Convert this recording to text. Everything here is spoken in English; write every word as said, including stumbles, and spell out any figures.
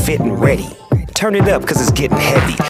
fit and ready. Turn it up, cause it's getting heavy.